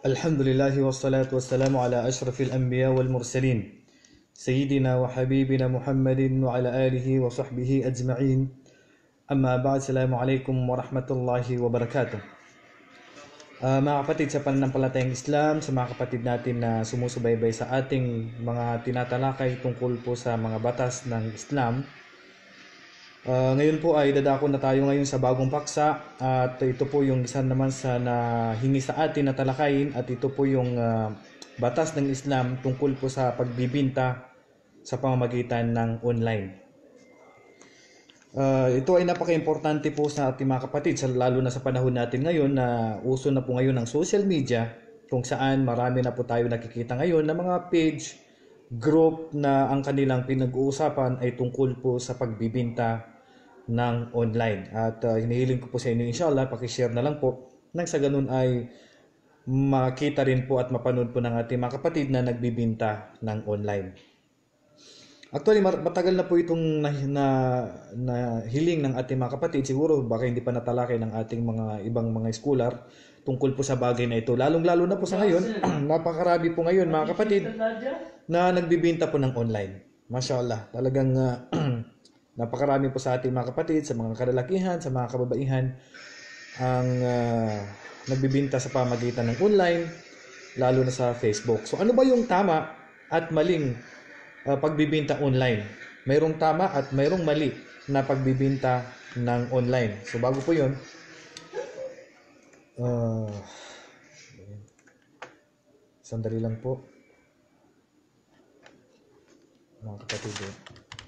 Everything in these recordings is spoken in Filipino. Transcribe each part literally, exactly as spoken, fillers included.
Alhamdulillahi wassalatu wassalamu ala ashrafil anbiya wal mursalin Sayyidina wa habibina Muhammadin wa ala alihi wa sahbihi ajma'in. Amma ba'd, assalamu alaikum wa rahmatullahi wa barakatuh. Uh, mga kapatid sa pananampalatayang Islam, sa mga kapatid natin na sumusubaybay sa ating mga tinatalakay tungkol po sa mga batas ng Islam, Uh, ngayon po ay dadako na tayo ngayon sa bagong paksa, at ito po yung isa naman sa nahingi sa atin na talakayin, at ito po yung uh, batas ng Islam tungkol po sa pagbibinta sa pamamagitan ng online. Uh, ito ay napaka-importante po sa ating mga kapatid, lalo na sa panahon natin ngayon na uso na po ngayon ng social media, kung saan marami na po tayo nakikita ngayon na mga page, group na ang kanilang pinag-uusapan ay tungkol po sa pagbibinta ng online. At uh, hinihiling ko po sa inyo, inshallah, pakishare na lang po nang sa ganun ay makita rin po at mapanood po ng ating mga kapatid na nagbibinta ng online. Actually, matagal na po itong na, na, na hiling ng ating mga kapatid. Siguro baka hindi pa natalakay ng ating mga ibang mga scholar tungkol po sa bagay na ito. Lalong-lalo na po sa ngayon, napakarami po ngayon mga kapatid na nagbibinta po ng online. Mashallah, talagang uh, napakarami po sa ating mga kapatid, sa mga kalalakihan, sa mga kababaihan ang uh, nagbibinta sa pamamagitan ng online, lalo na sa Facebook. So ano ba yung tama at maling uh, pagbibinta online? Mayroong tama at mayroong mali na pagbibinta ng online. So bago po yun, uh, sandali lang po mga kapatid. Eh.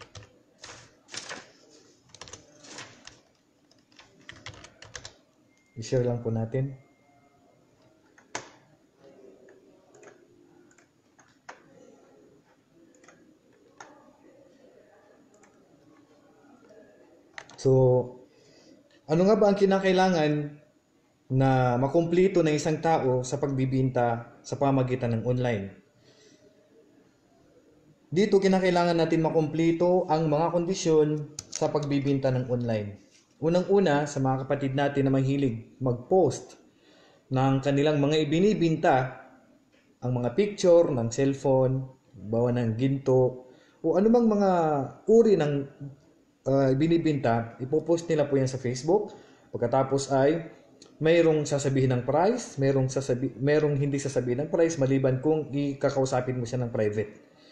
I-share lang po natin. So, ano nga ba ang kinakailangan na makumpleto ng isang tao sa pagbibinta sa pamamagitan ng online? Dito kinakailangan natin makumpleto ang mga kondisyon sa pagbibinta ng online. Unang-una, sa mga kapatid natin na mahilig mag-post ng kanilang mga ibinibinta, ang mga picture ng cellphone, bawa ng ginto, o anumang mga uri ng uh, ibinibinta, ipopost nila po yan sa Facebook. Pagkatapos ay mayroong sasabihin ng price, mayroong, sasabi, mayroong hindi sasabihin ng price, maliban kung ikakausapin mo siya ng private.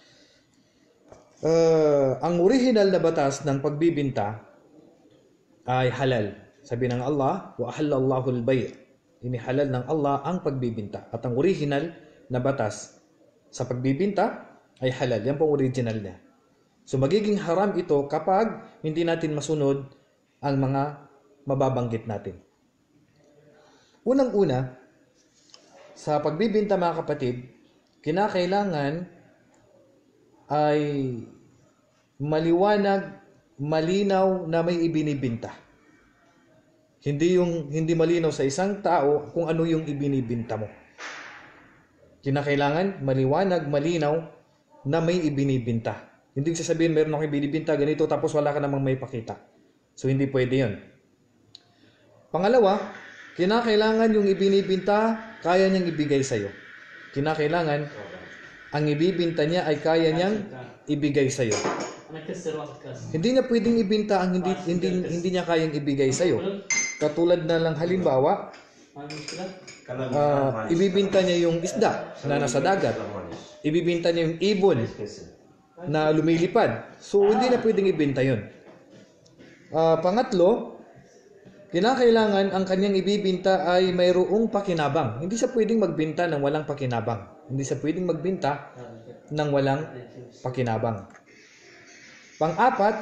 Uh, ang original na batas ng pagbibinta ay halal. Sabi ng Allah, wa ahallallahu al-bay'. Inihalal ng Allah ang pagbibinta. At ang original na batas sa pagbibinta ay halal. Yan pong original niya. So magiging haram ito kapag hindi natin masunod ang mga mababanggit natin. Unang-una, sa pagbibinta mga kapatid, kinakailangan ay maliwanag, malinaw na may ibinibinta. Hindi yung hindi malinaw sa isang tao kung ano yung ibinibinta mo. Kinakailangan maliwanag, malinaw na may ibinibinta. Hindi sasabihin meron akong ibinibinta ganito tapos wala ka namang may pakita. So hindi pwede 'yon. Pangalawa, kinakailangan yung ibinibinta kaya niyang ibigay sa iyo. Kinakailangan ang ibibinta niya ay kaya niyang ibigay sa iyo. Hindi niya pwedeng ibinta ang hindi hindi hindi niya kayang ibigay sa iyo. Katulad na lang halimbawa, uh, ibibinta niya yung isda na nasa dagat. Ibibinta niya yung ibon na lumilipad. So hindi na pwedeng ibinta 'yon. Uh, pangatlo, kinakailangan ang kanyang ibibinta ay mayroong pakinabang. Hindi siya pwedeng magbenta ng walang pakinabang. Hindi siya pwedeng magbenta ng walang pakinabang. Pang-apat,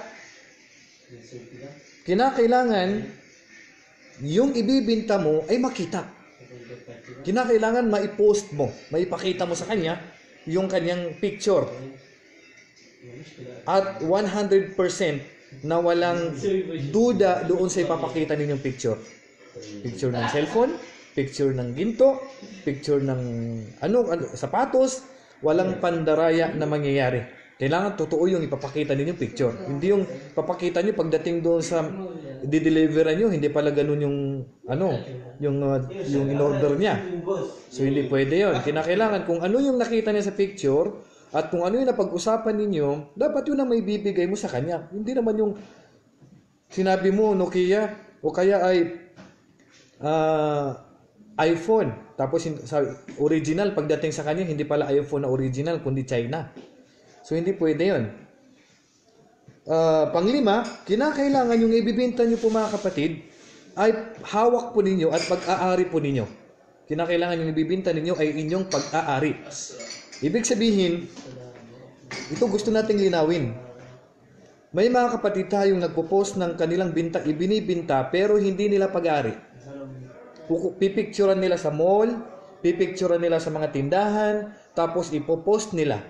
kinakailangan yung ibibinta mo ay makita. Kinakailangan maipost mo, maipakita mo sa kanya yung kanyang picture. At one hundred percent na walang duda doon sa ipapakita ninyong picture. Picture ng cellphone, picture ng ginto, picture ng ano, ano sapatos, walang pandaraya na mangyayari. Kailangan totoo yung ipapakita ninyong picture. Hindi yung papakita niyo pagdating doon sa i-deliveran nyo, hindi pala ganun yung ano, yung uh, yung in-order niya. So hindi pwede 'yon. Kinakailangan kung ano yung nakita niya sa picture at kung ano yung napag-usapan ninyo, dapat yun ang may bibigay mo sa kanya. Hindi naman yung sinabi mo Nokia o kaya ay uh, iPhone. Tapos sa original pagdating sa kanya hindi pala iPhone na original kundi China. So hindi pwede 'yon. Uh, panglima, kinakailangan yung ibibenta niyo po mga kapatid ay hawak po ninyo at pag-aari po ninyo. Kinakailangan yung ibibenta ninyo ay inyong pag-aari. Ibig sabihin, ito gusto nating linawin. May mga kapatid tayong nagpo-post ng kanilang binta, ibinibinta pero hindi nila pag-aari. Pipicturean nila sa mall, pipicturean nila sa mga tindahan, tapos ipopost nila.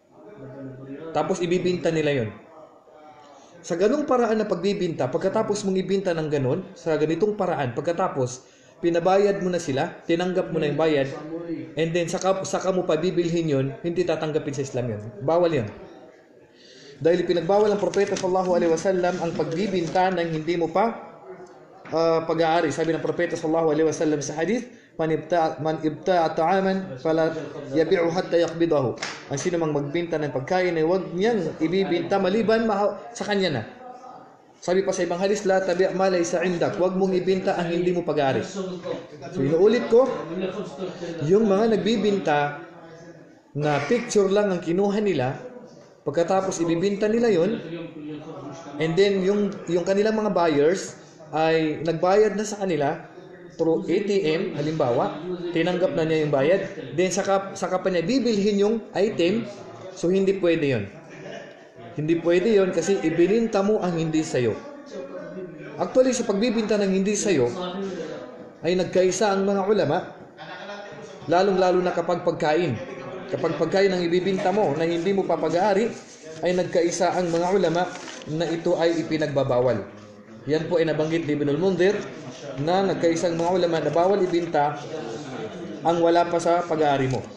Tapos ibibinta nila yon. Sa ganung paraan na pagbibinta, pagkatapos mong ibinta ng ganun, sa ganitong paraan, pagkatapos pinabayad mo na sila, tinanggap mo na yung bayad, and then saka, saka mo pa bibilhin yun, hindi tatanggapin sa Islam yun. Bawal yun. Dahil pinagbawal ng Propeta sallallahu alaihi wasallam ang pagbibinta ng hindi mo pa uh, pag-aari. Sabi ng Propeta sallallahu alaihi wasallam sa hadith, man ibta'a man ibta'a ta'aman fala yabi'u hatta yaqbidahu. Ang sino mang magbenta ng pagkain ay huwag niyang ibibinta maliban sa kanya na. Sabi pa sa ibang hadis, la tabi' ma laysa 'indak. Huwag mong ibinta ang hindi mo pag-aari. So inuulit ko, yung mga nagbibinta na picture lang ang kinuha nila, pagkatapos ibibinta nila yon, and then yung yung kanilang mga buyers ay nagbayad na sa kanila through A T M, halimbawa, tinanggap na niya yung bayad, then saka, saka pa niya bibilhin yung item, so hindi pwede yon. Hindi pwede yon kasi ibininta mo ang hindi sa'yo. Actually, sa pagbibinta ng hindi sa'yo, ay nagkaisa ang mga ulama, lalong-lalo na kapag pagkain. Kapag pagkain ang ibibinta mo na hindi mo papag-aari, ay nagkaisa ang mga ulama na ito ay ipinagbabawal. Yan po ay nabanggit ni Ibn al-Mundhir na nagkaisang mga ulama na bawal ibinta ang wala pa sa pag-aari mo.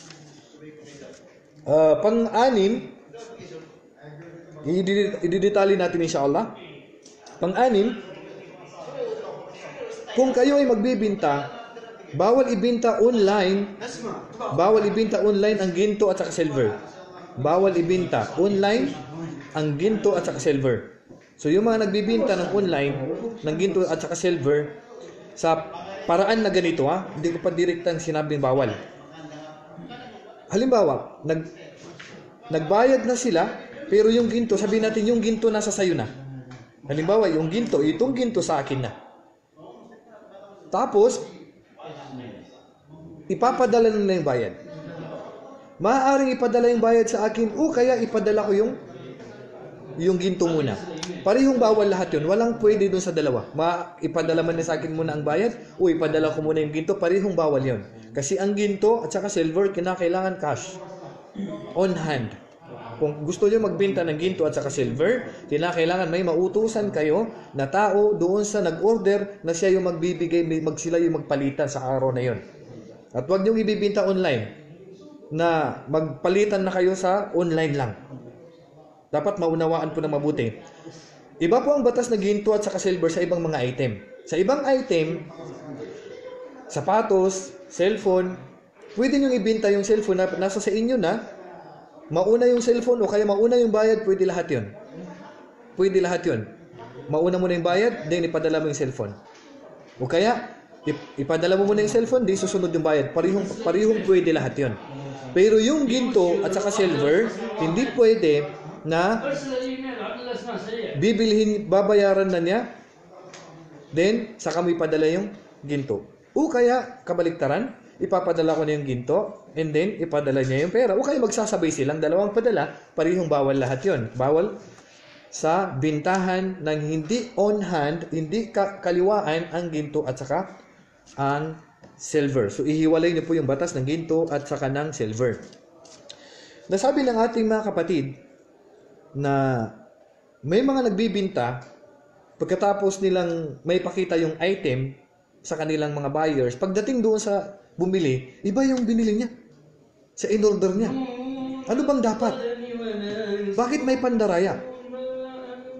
Uh, pang-anim, ididetali natin insyaAllah. Pang-anim, kung kayo ay magbibinta, bawal ibinta online, bawal ibinta online ang ginto at saka silver. Bawal ibinta online ang ginto at saka silver. So yung mga nagbibinta ng online, ng ginto at saka silver, sa paraan na ganito ha, hindi ko pa direktang sinabing bawal. Halimbawa, nag, nagbayad na sila, pero yung ginto, sabihin natin yung ginto nasa sayo na. Halimbawa, yung ginto, itong ginto sa akin na. Tapos, ipapadala nila yung bayad. Maaaring ipadala yung bayad sa akin, o kaya ipadala ko yung yung ginto muna. Parehong bawal lahat yun. Walang pwede dun sa dalawa. Ma, ipadala man na sa akin muna ang bayad, o ipadala ko muna yung ginto, parehong bawal yun. Kasi ang ginto at saka silver, kinakailangan cash. On hand. Kung gusto nyo magbenta ng ginto at saka silver, kinakailangan may mautusan kayo na tao doon sa nag-order na siya yung magbibigay, mag sila yung magpalitan sa araw na yun. At huwag nyo ibibinta online na magpalitan na kayo sa online lang. Dapat maunawaan po na mabuti. Iba po ang batas na ginto at saka silver sa ibang mga item. Sa ibang item, sapatos, cellphone, pwede nyo ibinta yung cellphone na nasa sa inyo na, mauna yung cellphone o kaya mauna yung bayad, pwede lahat yun. Pwede lahat yun. Mauna mo na yung bayad, then ipadala mo yung cellphone. O kaya, ipadala mo muna yung cellphone, then susunod yung bayad. Parihong, parihong pwede lahat yun. Pero yung ginto at saka silver, hindi pwede na bibilhin, babayaran na niya, then saka mo ipadala yung ginto. O kaya, kabaliktaran, ipapadala ko na yung ginto, and then ipadala niya yung pera. O kaya magsasabay silang dalawang padala, parihong bawal lahat yon. Bawal sa bintahan ng hindi on hand, hindi ka kaliwaan ang ginto at saka ang silver. So ihiwalay niyo po yung batas ng ginto at saka ng silver. Nasabi ng ating mga kapatid na may mga nagbibinta pagkatapos nilang may pakita yung item sa kanilang mga buyers, pagdating doon sa bumili, iba yung binili niya sa in-order niya. Ano bang dapat? Bakit may pandaraya?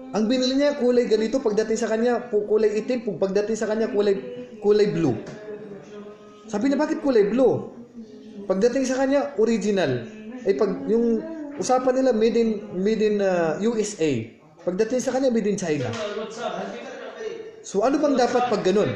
Ang binili niya kulay ganito, pagdating sa kanya kulay itim, pagdating sa kanya kulay kulay blue. Sabi niya, bakit kulay blue? Pagdating sa kanya original. Eh pag yung usapan nila made in made in uh, U S A. Pagdating sa kanya made in China. So ano bang dapat pag ganun?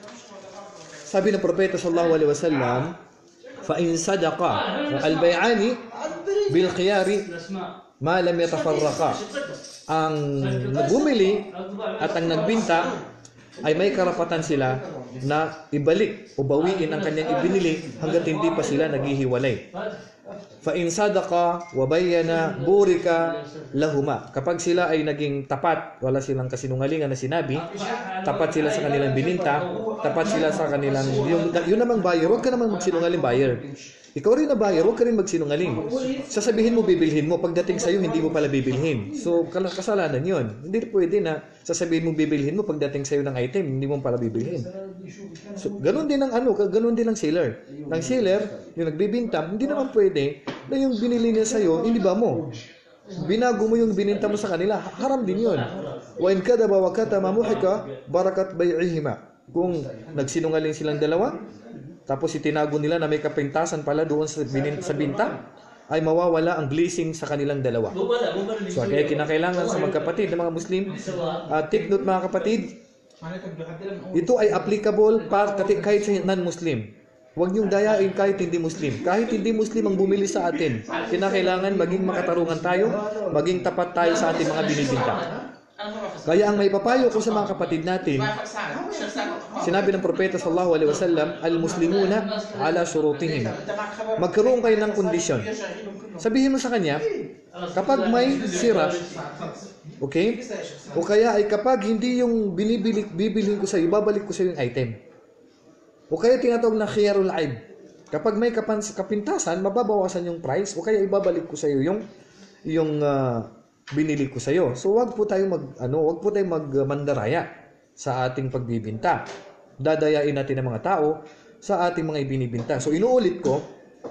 Sabi ng propeta sallallahu alaihi wasallam, fa in sadaqa al-bay'ani bil khiyari ma lam yatafarraqa. Ang bumili at ang nagbinta ay may karapatan sila na ibalik o bawiin ang kanyang ibinili hangga't hindi pa sila naghihiwalay. Fa in sadaqa wa bayyana burika lahuma. Kapag sila ay naging tapat, wala silang kasinungalingan na sinabi, tapat sila sa kanilang bininta, tapat sila sa kanilang yung yun namang buyer, wag ka namang magsinungaling buyer. Ikaw rin na buyer, huwag ka rin magsinungaling. Sasabihin mo, bibilhin mo. Pagdating sa'yo, hindi mo pala bibilhin. So, kasalanan yun. Hindi pwede na sasabihin mo, bibilhin mo. Pagdating sa'yo ng item, hindi mo pala bibilhin. So, ganun din ang ano, ganun din ang seller. Ang seller, yung nagbibinta, hindi naman pwede na yung binili niya sa'yo, hindi ba mo? Binago mo yung bininta mo sa kanila, haram din yun. Wa in kadaba wa katama muhika, barakat bay'ihima. Kung nagsinungaling silang dalawa, tapos itinago nila na may kapintasan pala doon sa, binin, sa binta, ay mawawala ang blessing sa kanilang dalawa. So kaya kinakailangan sa magkapatid na mga Muslim, uh, take note mga kapatid, ito ay applicable para kahit sa non-Muslim. Huwag niyong dayain kahit hindi Muslim. Kahit hindi Muslim ang bumili sa atin, kinakailangan maging makatarungan tayo, maging tapat tayo sa ating mga binibinta. Kaya ang may papayo ko sa mga kapatid natin, sinabi ng propeta sallallahu alaihi wasallam, al-muslimuna ala shurutihim. Magkaroon kayo ng kondisyon. Sabihin mo sa kanya, kapag may sira, okay? O kaya ay kapag hindi yung binibili, bibilhin ko sa iyo, babalik ko sa iyo yung item. O kaya tinatawag na khiyarul aib. Kapag may kapans, kapintasan, mababawasan yung price, o kaya ibabalik ko sa iyo yung yung uh, binili ko sa iyo. So wag po tayong mag ano, wag po tayong magmandaraya sa ating pagbibinta. Dadayain natin ang mga tao sa ating mga ibinibinta. So inuulit ko,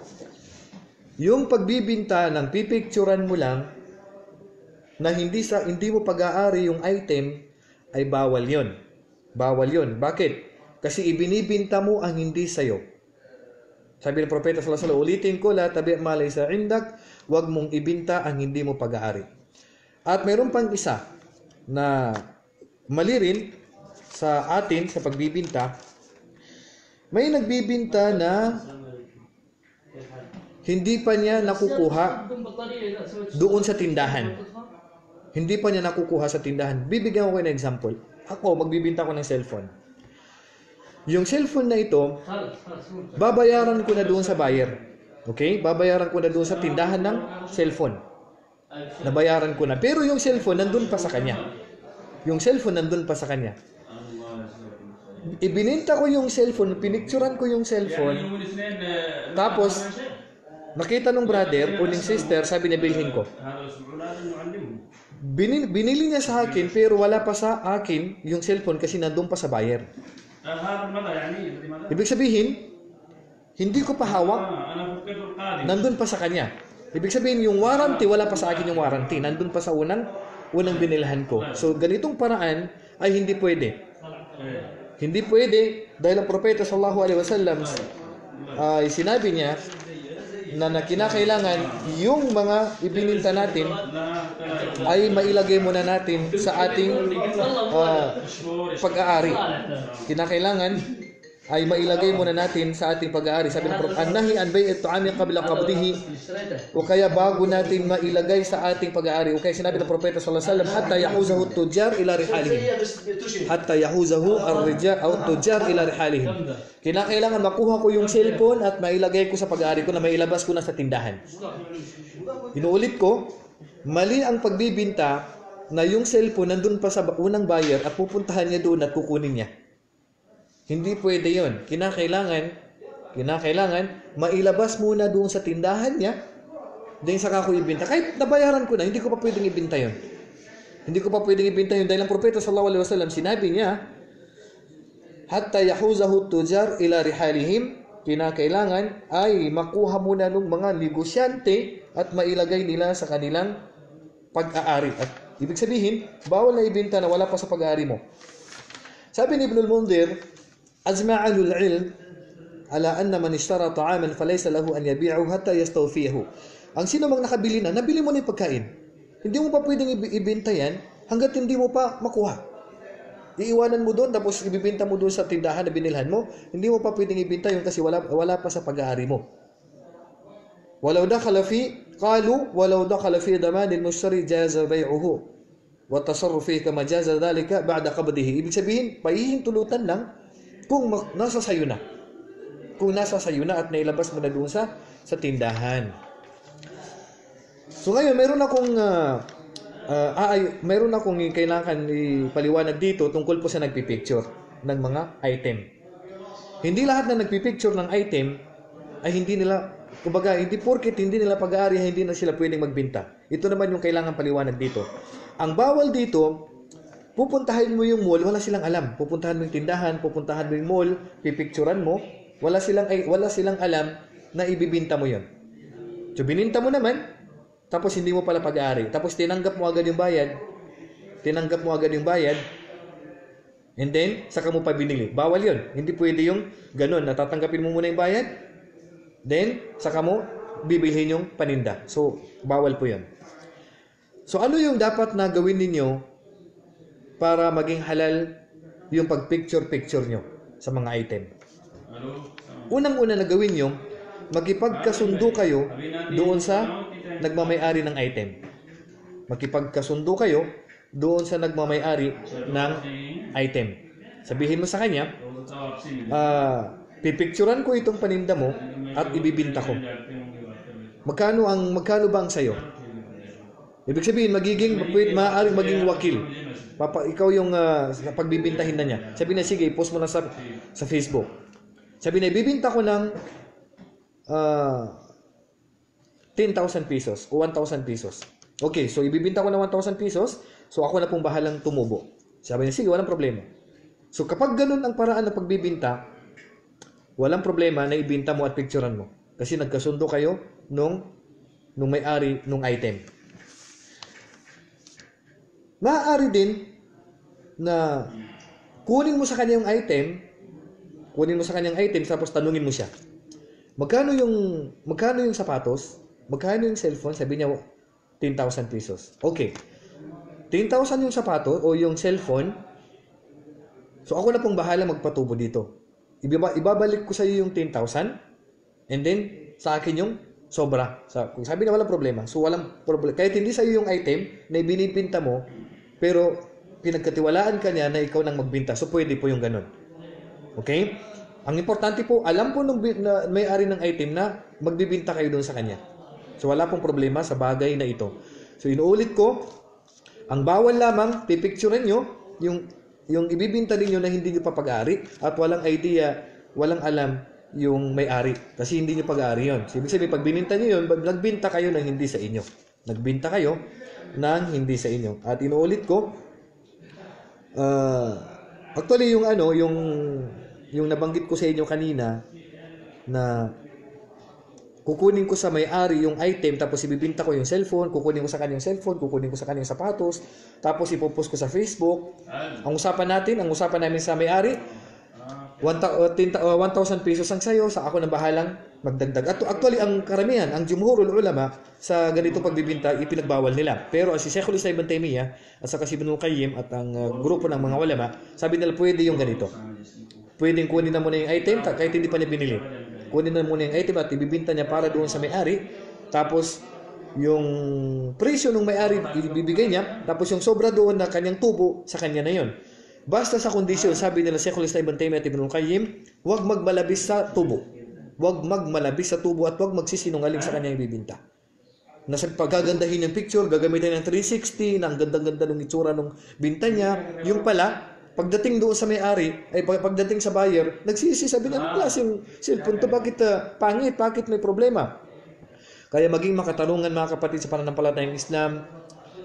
yung pagbibinta ng pipicturean mo lang na hindi sa hindi mo pag-aari yung item ay bawal 'yon. Bawal 'yon. Bakit? Kasi ibinibinta mo ang hindi sa iyo. Sabi ng propeta sallallahu alaihi wasallam, ulitin ko, la tabi' ma laysa indak, wag mong ibinta ang hindi mo pag-aari. At mayroon pang isa na mali rin sa atin sa pagbibinta. May nagbibinta na hindi pa niya nakukuha doon sa tindahan. Hindi pa niya nakukuha sa tindahan. Bibigyan ko kayo ng example. Ako, magbibinta ko ng cellphone. Yung cellphone na ito, babayaran ko na doon sa buyer. Okay? Babayaran ko na doon sa tindahan ng cellphone. Nabayaran ko na. Pero yung cellphone nandun pa sa kanya. Yung cellphone nandun pa sa kanya. Ibininta ko yung cellphone, pinicturan ko yung cellphone. Tapos, nakita nung brother o ng sister, sabi niya, bilhin ko. Binil, binili niya sa akin, pero wala pa sa akin yung cellphone kasi nandun pa sa buyer. Ibig sabihin, hindi ko pa hawak, nandun pa sa kanya. Ibig sabihin, yung warranty, wala pa sa akin yung warranty. Nandun pa sa unang, unang binilhan ko. So, ganitong paraan ay hindi pwede. Hindi pwede dahil ang propeta sallallahu alaihi wasallam ay sinabi niya na, na kinakailangan yung mga ibininta natin ay mailagay muna natin sa ating uh, pag-aari. Kinakailangan ay mailagay muna natin sa ating pag-aari. Sabi ng Prophet, an-nahi an bai'at tu'ami qabla qabdihi, o kaya bago natin mailagay sa ating pag-aari. O kaya sinabi ng Propeta sallallahu alaihi wasallam, hatta yahuzahu at-tujjar ila rihalihim. Hatta yahuzahu ar-rijal aw at-tujjar ila rihalihim. Kinakailangan makuha ko yung cellphone at mailagay ko sa pag-aari ko na mailabas ko na sa tindahan. Inuulit ko, mali ang pagbibinta na yung cellphone nandun pa sa unang buyer at pupuntahan niya doon at kukunin niya. Hindi pwede yon. Kinakailangan, kinakailangan, mailabas muna doon sa tindahan niya, then saka ko ibinta. Kahit nabayaran ko na, hindi ko pa pwedeng ibinta yon. Hindi ko pa pwedeng ibinta yon dahil ang propeta sallallahu alaihi wasallam sinabi niya, hatta yahuzahu tujar ila rihalihim, kinakailangan ay makuha muna ng mga negosyante at mailagay nila sa kanilang pag-aari. At Ibig sabihin, bawal na ibenta na wala pa sa pag-aari mo. Sabi ni Ibn al-Mundhir, azma ahlul ilm ala anna man ishtara ta'aman falaysa lahu an yabi'ahu hatta yastawfiyahu. Ang sino mang nakabili na, nabili mo na yung pagkain. Hindi mo pa pwedeng ibenta yan hanggat hindi mo pa makuha. Iiwanan mo doon tapos ibibenta mo doon sa tindahan na binilhan mo, hindi mo pa pwedeng ibenta yun kasi wala wala pa sa pag-aari mo. Walau dakhala fi qalu walau dakhala fi daman al-mushtari jaza bay'uhu wa tasarruf fihi kama jaza dhalika ba'da qabdihi. Ibig sabihin, pahihintulutan lang kung nasa sayo na. Kung nasa sayo na at nailabas mo na doon sa sa tindahan. So ngayon, meron akong uh, uh, ay, meron akong kailangan ipaliwanag dito tungkol po sa nagpipicture ng mga item. Hindi lahat na nagpipicture ng item ay hindi nila, kumbaga, hindi porket hindi nila pag-aari, hindi na sila pwedeng magbenta. Ito naman yung kailangan paliwanag dito. Ang bawal dito, pupuntahin mo yung mall, wala silang alam. Pupuntahan mo yung tindahan, pupuntahan mo yung mall, pipicturean mo, wala silang ay, wala silang alam na ibibinta mo 'yon. So bininta mo naman, tapos hindi mo pala pag-aari. Tapos tinanggap mo agad yung bayad. Tinanggap mo agad yung bayad. And then, saka mo pa binili. Bawal yun. Hindi pwede yung ganun. Natatanggapin mo muna yung bayad. Then, saka mo bibilhin yung paninda. So, bawal po yun. So, ano yung dapat na gawin ninyo para maging halal yung pag-picture-picture nyo sa mga item? Unang-una na gawin nyo, magipagkasundo kayo doon sa nagmamay-ari ng item. Makipagkasundo kayo doon sa nagmamay-ari ng item. Sabihin mo sa kanya, uh, pipicturean ko itong paninda mo at ibibinta ko. Magkano ang magkano ba ang sayo? Ibig sabihin, magiging maaaring maging wakil. Papa, ikaw yung uh, pagbibintahin na niya. Sabi na, sige, post mo na sa, sa Facebook. Sabi na, ibibinta ko ng uh, ten thousand pesos o one thousand pesos. Okay, so ibibinta ko ng one thousand pesos, so ako na pong bahalang tumubo. Sabi niya, sige, walang problema. So kapag ganun ang paraan ng pagbibinta, walang problema na ibinta mo at picturean mo. Kasi nagkasundo kayo nung, nung may-ari nung item. Maaari din na kunin mo sa kanya yung item, kunin mo sa kanya yung item, tapos tanungin mo siya. Magkano yung, magkano yung sapatos? Magkano yung cellphone? Sabi niya, ten thousand pesos. Okay. ten thousand yung sapatos o yung cellphone. So, ako na pong bahala magpatubo dito. Ibaba, ibabalik ko sa iyo yung ten thousand. And then, sa akin yung sobra. Sabi na walang problema. So, walang problema. Kahit hindi sa iyo yung item na ibinibinta mo, pero pinagkatiwalaan ka niya na ikaw nang magbinta. So, pwede po yung ganun. Okay? Ang importante po, alam po nung na may-ari ng item na magbibinta kayo doon sa kanya. So, wala pong problema sa bagay na ito. So, inuulit ko, ang bawal lamang, pipicturean nyo, yung, yung ibibinta ninyo na hindi nyo papag-ari at walang idea, walang alam yung may-ari. Kasi hindi nyo pag-ari yun. So, ibig sabihin, pag bininta nyo yun, nagbinta kayo ng hindi sa inyo. Nagbinta kayo ng hindi sa inyo. At inuulit ko, uh, actually, yung ano, yung, yung nabanggit ko sa inyo kanina, na kukunin ko sa may-ari yung item, tapos ibibinta ko yung cellphone, kukunin ko sa kanya yung cellphone, kukunin ko sa kanya yung sapatos, tapos ipopost ko sa Facebook. Ang usapan natin, ang usapan namin sa may-ari, one thousand pesos ang sayo, sa ako na bahalang magdagdag. At actually, ang karamihan, ang jumhurul ulama, sa ganitong pagbibinta, ipinagbawal nila. Pero si Sheikhul Islam Ibn Taymiyyah, at saka si Ibnul Qayyim, at ang uh, grupo ng mga ulama, sabi nila, pwede yung ganito. Pwedeng kunin na muna yung item, kahit hindi pa niya binili. Kunin na muna yung item at ibibinta niya para doon sa may-ari. Tapos, yung presyo ng may-ari, ibibigay niya. Tapos, yung sobra doon na kanyang tubo, sa kanya na yon. Basta sa kondisyon, sabi nila Sheikhul Islam Ibn Taymiyyah at Ibnul Qayyim, huwag magmalabis sa tubo. Huwag magmalabis sa tubo at huwag magsisinungaling sa kanyang ibibinta. Nasa paggagandahin yung picture, gagamitin ng three sixty, na ang ganda-ganda ng itsura ng binta niya. Yung pala, pagdating doon sa may-ari, ay pagdating sa buyer, nagsisi, sabi niya, anong klaseng cellphone to? Bakit uh, pangit? Bakit may problema? Kaya maging makatarungan mga kapatid sa pananampalatayang Islam,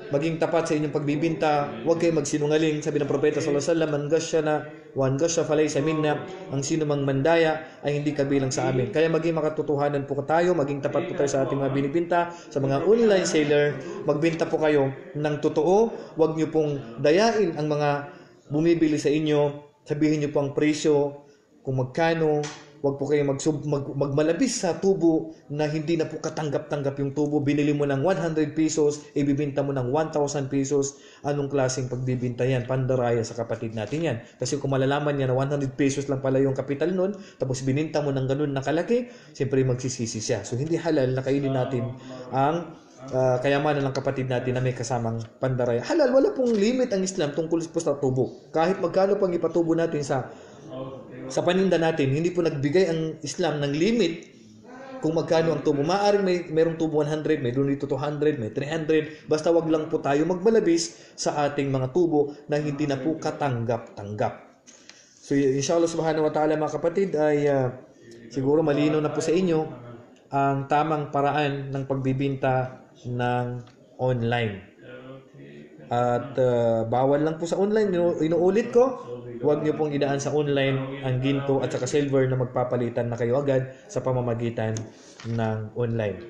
maging tapat sa inyong pagbibinta, huwag kayong magsinungaling. Sabi ng propeta sallallahu alaihi wasallam, man gasyana wa an gasya falaysa minna, ang sino mang mandaya ay hindi kabilang sa amin. Kaya maging makatotohanan po tayo, maging tapat po tayo sa ating mga binibinta, sa mga online seller, magbenta po kayo ng totoo, huwag niyo pong dayain ang mga bumibili sa inyo, sabihin niyo po ang presyo, kung magkano. Huwag po kayo magsub, mag, magmalabis sa tubo na hindi na po katanggap-tanggap yung tubo. Binili mo ng one hundred pesos, ibibinta mo ng one thousand pesos. Anong klaseng pagbibinta yan? Pandaraya sa kapatid natin yan. Kasi kung malalaman niya na one hundred pesos lang pala yung kapital nun, tapos bininta mo ng ganun na kalaki, siyempre magsisisi siya. So hindi halal na kainin natin ang uh, kayamanan ng kapatid natin na may kasamang pandaraya. Halal, wala pong limit ang Islam tungkol po sa tubo. Kahit magkano pang ipatubo natin sa sa paninda natin, hindi po nagbigay ang Islam ng limit kung magkano ang tubo. Maaaring may merong tubo one hundred, may doon dito two hundred, may three hundred. Basta wag lang po tayo magmalabis sa ating mga tubo na hindi na po katanggap-tanggap. So inshallah subhanahu wa ta'ala mga kapatid ay uh, siguro malinaw na po sa inyo ang tamang paraan ng pagbibinta ng online. At uh, bawal lang po sa online. Inu- inuulit ko, huwag niyo pong idaan sa online ang ginto at saka silver na magpapalitan na kayo agad sa pamamagitan ng online.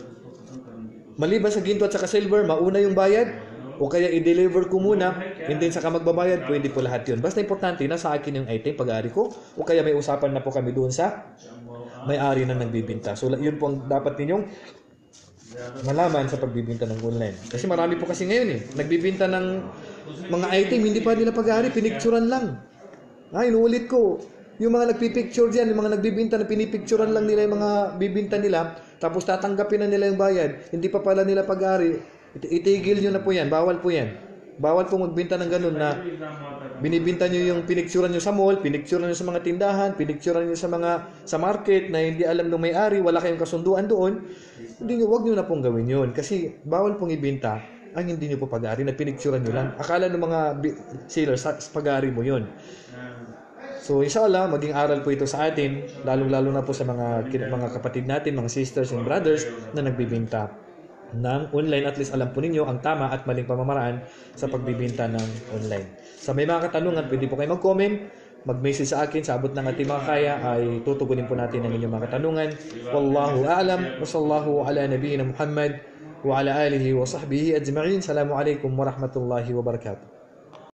Maliban sa ginto at saka silver, mauna yung bayad o kaya i-deliver ko muna, hindi saka magbabayad, pwede po lahat yun. Basta importante, nasa akin yung item, pag-aari ko, o kaya may usapan na po kami doon sa may-ari na nagbibinta. So yun po ang dapat ninyong malaman sa pagbibinta ng online. Kasi marami po kasi ngayon eh, nagbibinta ng mga item, hindi pa nila pag-aari, pinicturan lang. Ah, inuulit ko, yung mga nagpipicture diyan, yung mga nagbibinta na pinipicturan lang nila yung mga bibinta nila, tapos tatanggapin na nila yung bayad, hindi pa pala nila pag-aari. Itigil nyo na po yan, bawal po yan. Bawal po magbinta ng ganun na binibinta nyo yung pinicturan nyo sa mall, pinicturan nyo sa mga tindahan, pinicturan nyo sa mga sa market na hindi alam ng may-ari, wala kayong kasunduan doon. Hindi nyo, wag nyo na pong gawin yun. Kasi bawal pong ibinta ang hindi nyo po pag-aari na pinicturan nyo lang. Akala ng mga sellers, pag-aari mo yun. So inshallah, maging aral po ito sa atin, lalong-lalo na po sa mga mga kapatid natin, mga sisters and brothers na nagbibinta ng online. At least alam po ninyo ang tama at maling pamamaraan sa pagbibinta ng online. Sa may mga katanungan, pwede po kayo mag-comment, mag-message sa akin, sa abot ng ating mga kaya ay tutugunin po natin ang inyong mga katanungan. Wallahu a'lam, wa sallallahu ala nabiyyina Muhammad wa ala alihi wa sahbihi ajma'in. Assalamu alaikum wa rahmatullahi wa barakatuh.